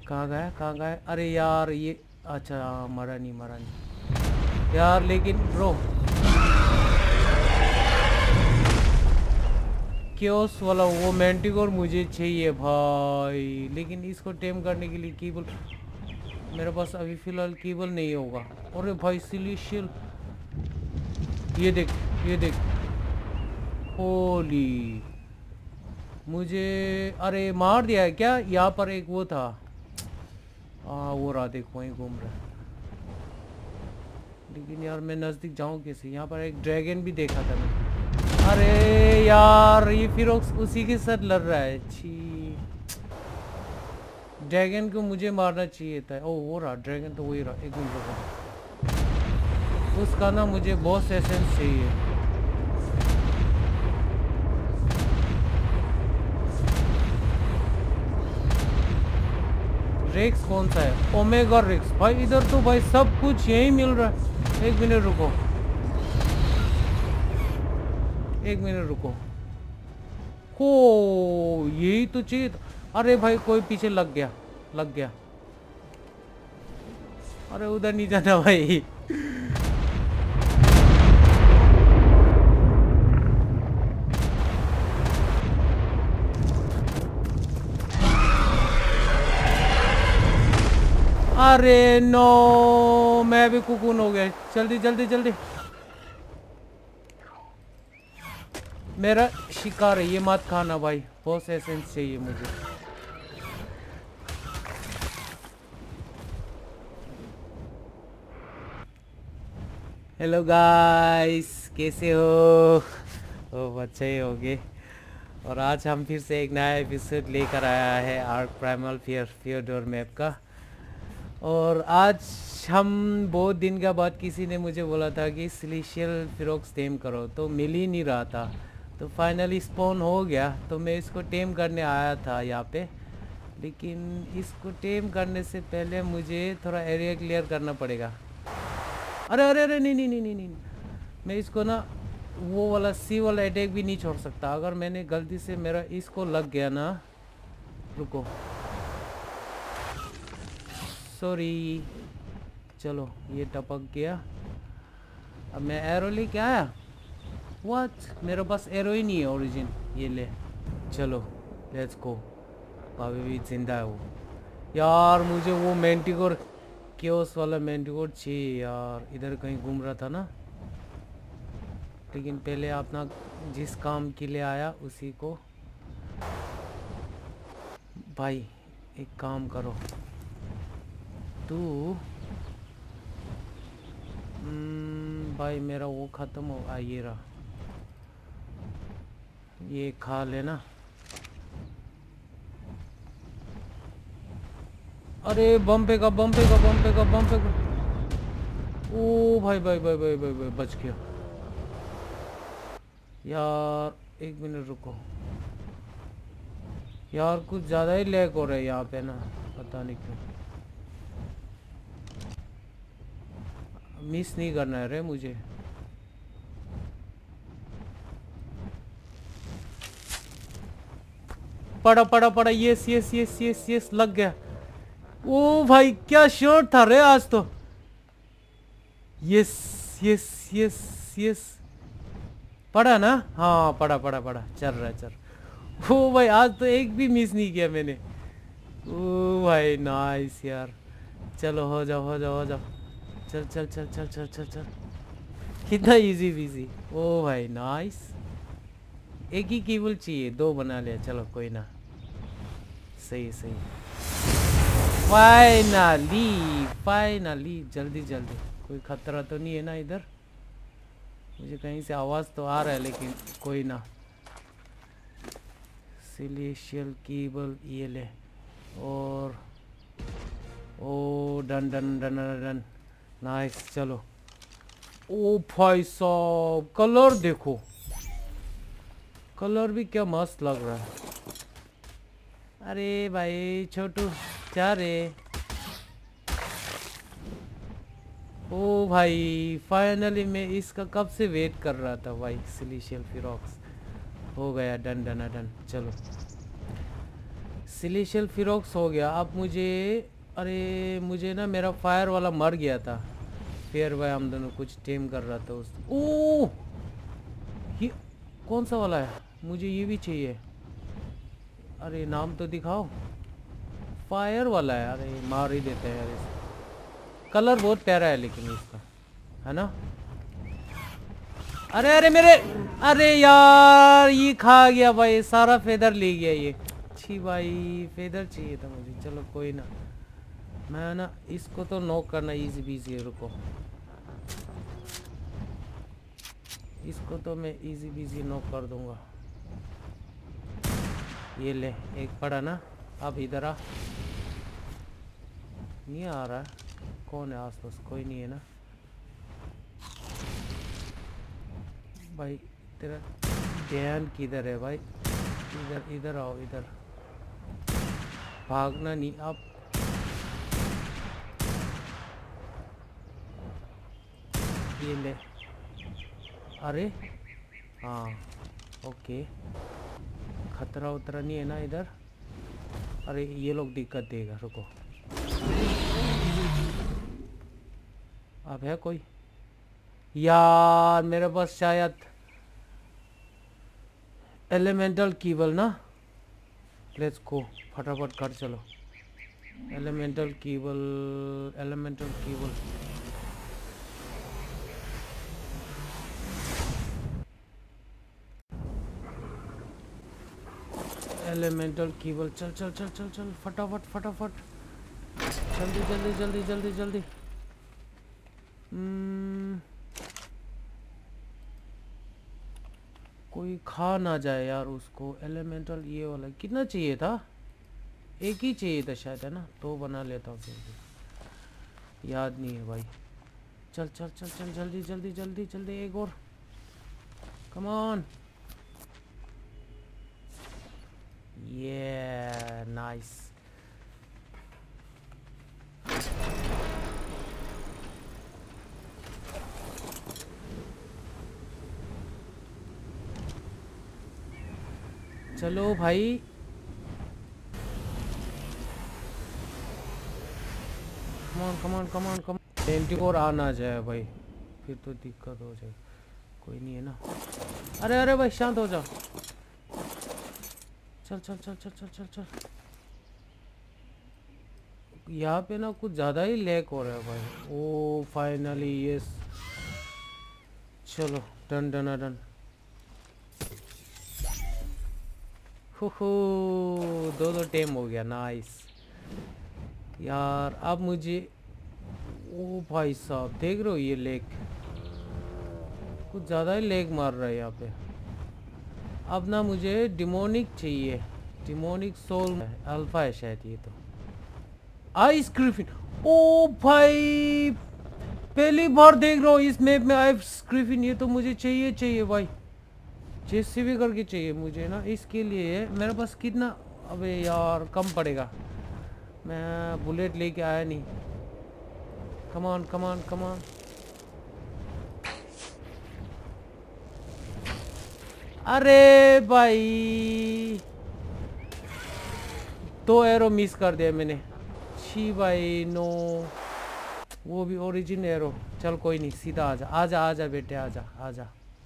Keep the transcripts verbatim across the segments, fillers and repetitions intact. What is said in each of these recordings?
कहाँ गया कहाँ गया? अरे यार ये अच्छा मरा नहीं मरा नहीं यार, लेकिन ब्रो क्योस वाला वो मेंटिकोर मुझे चाहिए भाई, लेकिन इसको टेम करने के लिए कीबल मेरे पास अभी फिलहाल कीबल नहीं होगा। अरे भाई सिलिशियल, ये देख ये देख, होली मुझे अरे मार दिया है क्या? यहाँ पर एक वो था, हाँ वो रहा देख वहीं घूम रहा है। लेकिन यार मैं नज़दीक जाऊँ कैसे? यहाँ पर एक ड्रैगन भी देखा था मैं। अरे यार ये फिर उसी के साथ लड़ रहा है। छी, ड्रैगन को मुझे मारना चाहिए था। ओ वो रहा ड्रैगन, तो वही रहा। एक मिनट रुको, उसका ना मुझे बॉस एसेंस चाहिए। रेक्स कौन सा है? ओमेगा रेक्स भाई, इधर तो भाई सब कुछ यही मिल रहा है। एक मिनट रुको एक मिनट रुको हो, यही तो चाहिए था। अरे भाई कोई पीछे लग गया लग गया। अरे उधर नहीं जाना भाई। अरे नो, मैं भी कुकून हो गया। जल्दी जल्दी जल्दी, मेरा शिकार है ये, मत खाना भाई। बॉस एसेंस चाहिए मुझे। हेलो गाइस, कैसे हो? ओ अच्छा ही होगे। और आज हम फिर से एक नया एपिसोड लेकर आया है Ark Primal Fear Fjordur map का। और आज हम बहुत दिन के बाद, किसी ने मुझे बोला था कि सिलिशियल फिरोक्स टेम करो, तो मिल ही नहीं रहा था। तो फाइनली स्पॉन हो गया, तो मैं इसको टेम करने आया था यहाँ पे। लेकिन इसको टेम करने से पहले मुझे थोड़ा एरिया क्लियर करना पड़ेगा। अरे अरे अरे नहीं नहीं नहीं नहीं नहीं, मैं इसको ना वो वाला सी वाला अटैक भी नहीं छोड़ सकता। अगर मैंने गलती से मेरा इसको लग गया ना, रुको सॉरी, चलो ये टपक गया। अब मैं एरो लेके आया। व्हाट, मेरे पास एरो ही नहीं है ओरिजिन। ये ले, चलो लेट्स गो। अभी भी जिंदा है वो। यार मुझे वो मेंटिकोर, क्योस वाला मेंटिकोर चाहिए यार। इधर कहीं घूम रहा था ना। लेकिन पहले अपना जिस काम के लिए आया उसी को। भाई एक काम करो, तू भाई मेरा वो ख़त्म हो आ, ये रहा, ये खा लेना। अरे बम पे का बम पे का बम पे का बम पे का। ओ भाई भाई भाई भाई भाई, भाई बच गया यार। एक मिनट रुको यार, कुछ ज़्यादा ही लैग हो रहा है यहाँ पे ना, पता नहीं क्यों। मिस नहीं करना है रे मुझे। पड़ा पड़ा पड़ा, yes yes yes yes yes, लग गया। ओ भाई क्या शॉट था रे आज तो। यस यस यस यस, पड़ा ना? हाँ पड़ा पड़ा पड़ा, चल रहा चल। ओ भाई आज तो एक भी मिस नहीं किया मैंने। ओ भाई नाइस यार। चलो हो जाओ हो जाओ हो जाओ, चल चल चल चल चल चल चल। कितना इजी बिजी। ओ भाई नाइस। एक ही केबल चाहिए, दो बना लिया। चलो कोई ना, सही सही। फाइनली फाइनली, जल्दी जल्दी। कोई खतरा तो नहीं है ना इधर? मुझे कहीं से आवाज़ तो आ रहा है, लेकिन कोई ना। सिलिशियल केबल ये ले। और ओ done done done done, nice. चलो ओ भाई साहब, कलर देखो, कलर भी क्या मस्त लग रहा है। अरे भाई छोटू जा रे। ओ भाई फाइनली, मैं इसका कब से वेट कर रहा था भाई। सिलिशियल फिरोक्स हो गया, डन डन डन। चलो सिलेशियल फिरोक्स हो गया। अब मुझे, अरे मुझे ना मेरा फायर वाला मर गया था। फिर भाई हम दोनों कुछ टेम कर रहा था उस। ओह ये कौन सा वाला है? मुझे ये भी चाहिए। अरे नाम तो दिखाओ। फायर वाला है। अरे मार ही देते हैं यार इसे। कलर बहुत प्यारा है लेकिन इसका, है ना? अरे अरे मेरे, अरे यार ये खा गया भाई, सारा फेदर ले गया ये। छी भाई, फेदर चाहिए था मुझे। चलो कोई ना, मैं ना इसको तो नॉक करना इजी बीजी है। रुको, इसको तो मैं इजी बीजी नॉक कर दूंगा। ये ले, एक पड़ा ना। अब इधर आ। नहीं आ रहा है। कौन है आसपास? कोई नहीं है ना भाई? तेरा ध्यान किधर है भाई? इधर इधर आओ, इधर भागना नहीं। अब ये ले। अरे हाँ ओके, खतरा उतरा नहीं है ना इधर? अरे ये लोग दिक्कत देगा। रुको, अब है कोई? यार मेरे पास शायद एलिमेंटल कीबल ना। लेट्स गो, फटाफट कर चलो। Elemental kibble, elemental kibble. Elemental kibble, चल चल चल चल चल फटाफट फटाफट, जल्दी जल्दी जल्दी जल्दी जल्दी। hmm, कोई खा ना जाए यार उसको। एलिमेंटल ये वाला कितना चाहिए था? एक ही चाहिए था शायद, है ना? तो बना लेता हूँ फिर भी, याद नहीं है भाई। चल चल चल चल जल्दी जल्दी जल्दी जल्दी, एक और, कम ऑन। ये नाइस। चलो भाई, कमान कमान कमान कमान। ट्वेंटी फोर आ ना जाए भाई, फिर तो दिक्कत हो जाए। कोई नहीं है ना? अरे अरे भाई शांत हो जाओ। चल चल चल चल चल चल चल। यहाँ पे ना कुछ ज़्यादा ही लैग हो रहा है भाई। ओ फाइनली यस, चलो डन डन डन। हो दो दो टेम हो गया, नाइस यार। अब मुझे, ओ भाई साहब देख रहे हो ये लेग, कुछ ज़्यादा ही लेग मार रहा है यहाँ पे। अब ना मुझे डिमोनिक चाहिए, डिमोनिक सोल अल्फा है शायद ये तो। आइस ग्रिफिन, ओ भाई पहली बार देख रहा हूँ इस मैप में आइस ग्रिफिन। ये तो मुझे चाहिए चाहिए भाई, जैसे भी करके चाहिए मुझे ना। इसके लिए मेरे पास कितना, अबे यार कम पड़ेगा, मैं बुलेट लेके आया नहीं। कमान कमान कमान। अरे भाई दो एरो मिस कर दिया मैंने। छी भाई नो, वो भी ओरिजिन एरो। चल कोई नहीं, सीधा आजा आजा आजा बेटे, आजा आजा।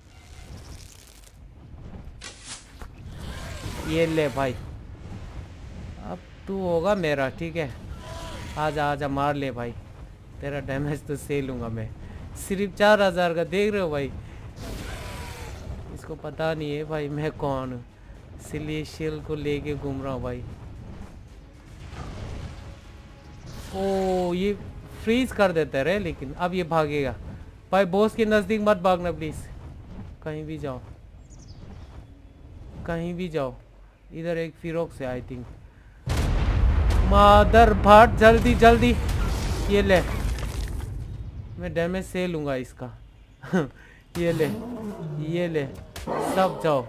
ये ले भाई, अब तू होगा मेरा, ठीक है? आजा आजा, मार ले भाई, तेरा डैमेज तो से लूंगा मैं। सिर्फ चार हजार का, देख रहे हो भाई? इसको पता नहीं है भाई मैं कौन हूँ। सिलेशियल को लेके घूम रहा हूँ भाई। ओ ये फ्रीज कर देते रहे, लेकिन अब ये भागेगा भाई। बॉस के नज़दीक मत भागना प्लीज़, कहीं भी जाओ, कहीं भी जाओ। इधर एक फिरोक्स है आई थिंक। मादर भाट, जल्दी जल्दी। ये ले, मैं डैमेज से लूँगा इसका। ये ले ये ले, सब जाओ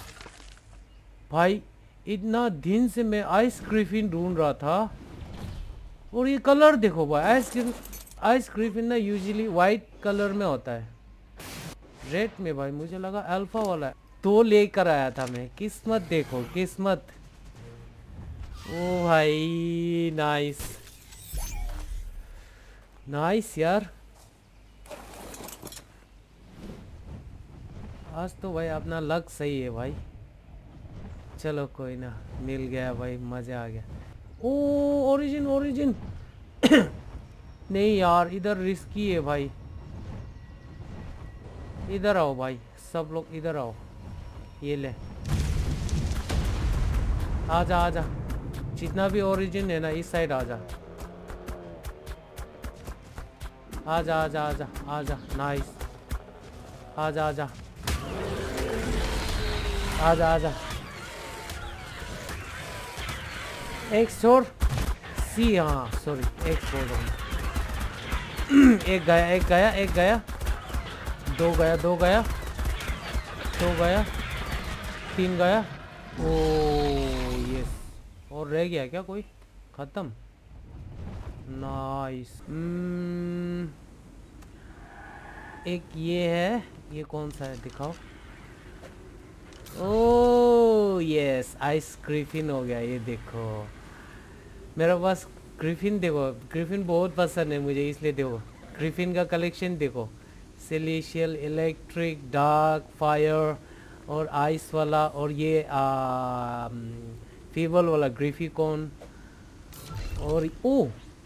भाई। इतना दिन से मैं आइस ग्रिफिन ढूंढ रहा था, और ये कलर देखो भाई। आइस आइस ग्रिफिन ना यूजुअली वाइट कलर में होता है, रेड में भाई मुझे लगा अल्फा वाला है, तो लेकर आया था मैं। किस्मत देखो, किस्मत। ओ भाई नाइस नाइस यार, आज तो भाई अपना लक सही है भाई। चलो कोई ना, मिल गया भाई, मज़ा आ गया। ओ ओरिजिन ओरिजिन नहीं यार, इधर रिस्की है भाई। इधर आओ भाई, सब लोग इधर आओ। ये ले, आजा आजा, जितना भी ओरिजिन है ना इस साइड आजा आजा आजा आजा आजा। नाइस, आजा आजा आजा आजा। एक छोड़ सी, हाँ सॉरी, एक छोड़ दो। एक गया एक गया एक गया, दो गया दो गया दो गया, तीन गया। ओ यस, और रह गया क्या कोई? खत्म। नाइस। hmm, एक ये है, ये कौन सा है दिखाओ। ओ यस, आइस ग्रिफिन हो गया। ये देखो मेरे पास ग्रिफिन, देखो ग्रिफिन बहुत पसंद है मुझे, इसलिए देखो ग्रिफिन का कलेक्शन देखो। सेलेशियल, इलेक्ट्रिक, डार्क, फायर और आइस वाला, और ये आ, फीबल वाला ग्रिफिकॉन। और ओ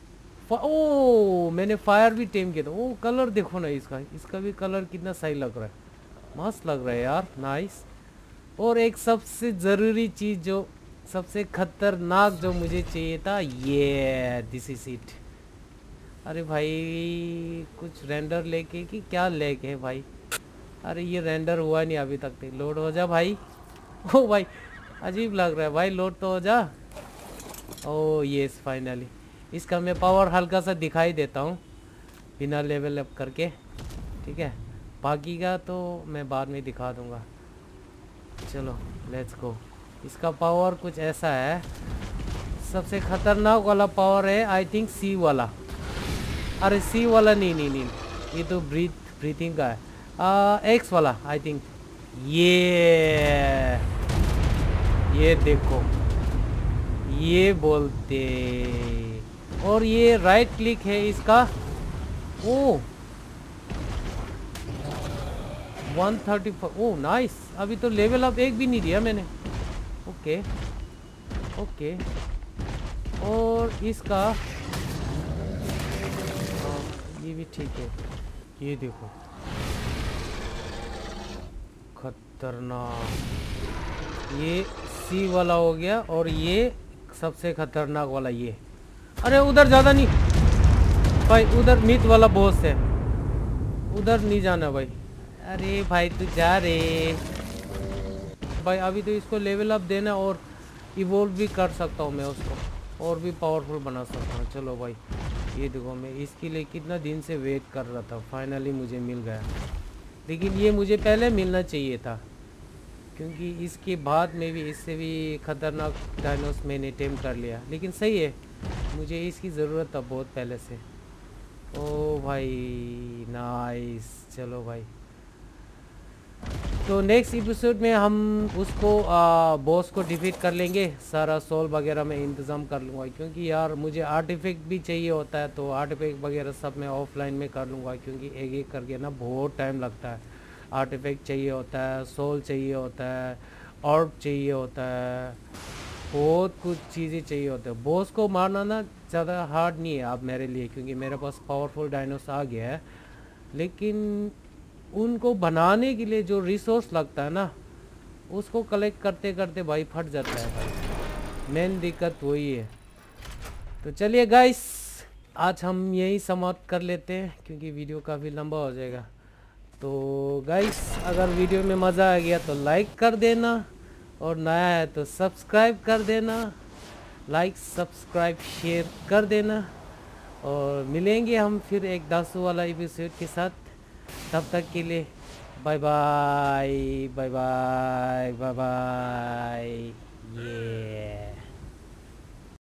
ओ मैंने फायर भी टेम किया था। ओ कलर देखो ना इसका, इसका भी कलर कितना सही लग रहा है, मस्त लग रहा है यार। नाइस। और एक सबसे ज़रूरी चीज़, जो सबसे खतरनाक जो मुझे चाहिए था, ये दिस इज इट। अरे भाई कुछ रेंडर लेके कि क्या लेके है भाई? अरे ये रेंडर हुआ नहीं अभी तक। तो लोड हो जा भाई। ओ भाई अजीब लग रहा है भाई, लोड तो हो जा। ओ यस फाइनली। इसका मैं पावर हल्का सा दिखाई देता हूँ बिना लेवल अप करके, ठीक है? बाकी का तो मैं बाद में दिखा दूंगा। चलो लेट्स गो। इसका पावर कुछ ऐसा है, सबसे खतरनाक वाला पावर है आई थिंक सी वाला। अरे सी वाला नहीं नहीं नहीं, ये तो ब्रीथ ब्रीथिंग का है। आ, एक्स वाला आई थिंक। ये ये देखो, ये बोलते। और ये राइट क्लिक है इसका। ओ वन थर्टी फोर। ओ नाइस, अभी तो लेवल अप एक भी नहीं दिया मैंने। Okay okay. और इसका आ, ये भी ठीक है। ये देखो खतरनाक, ये सी वाला हो गया। और ये सबसे खतरनाक वाला ये। अरे उधर ज़्यादा नहीं भाई, उधर मिथ वाला बॉस है, उधर नहीं जाना भाई। अरे भाई तू जा रे भाई। अभी तो इसको लेवल अप देना, और इवोल्व भी कर सकता हूँ मैं उसको, और भी पावरफुल बना सकता हूँ। चलो भाई, ये देखो मैं इसके लिए कितना दिन से वेट कर रहा था, फाइनली मुझे मिल गया। लेकिन ये मुझे पहले मिलना चाहिए था, क्योंकि इसके बाद में भी इससे भी खतरनाक डायनोस मैंने टेम कर लिया। लेकिन सही है, मुझे इसकी ज़रूरत था बहुत पहले से। ओ भाई नाइस। चलो भाई, तो नेक्स्ट एपिसोड में हम उसको बॉस को डिफीट कर लेंगे। सारा सोल वगैरह मैं इंतज़ाम कर लूँगा, क्योंकि यार मुझे आर्टिफैक्ट भी चाहिए होता है, तो आर्टिफैक्ट वगैरह सब मैं ऑफलाइन में कर लूँगा, क्योंकि एक एक करके ना बहुत टाइम लगता है। आर्टिफैक्ट चाहिए होता है, सोल चाहिए होता है, ऑर्ब चाहिए होता है, बहुत कुछ चीज़ें चाहिए होता है। बॉस को मारना ना ज़्यादा हार्ड नहीं है अब मेरे लिए, क्योंकि मेरे पास पावरफुल डायनोस आ गया है। लेकिन उनको बनाने के लिए जो रिसोर्स लगता है ना, उसको कलेक्ट करते करते भाई फट जाता है भाई। मेन दिक्कत वही है। तो चलिए गाइस, आज हम यही समाप्त कर लेते हैं, क्योंकि वीडियो काफ़ी लंबा हो जाएगा। तो गाइस, अगर वीडियो में मज़ा आ गया तो लाइक कर देना, और नया है तो सब्सक्राइब कर देना। लाइक सब्सक्राइब शेयर कर देना, और मिलेंगे हम फिर एक दासू वाला एपिसोड के साथ। तब तक के लिए bye bye bye bye bye bye. ये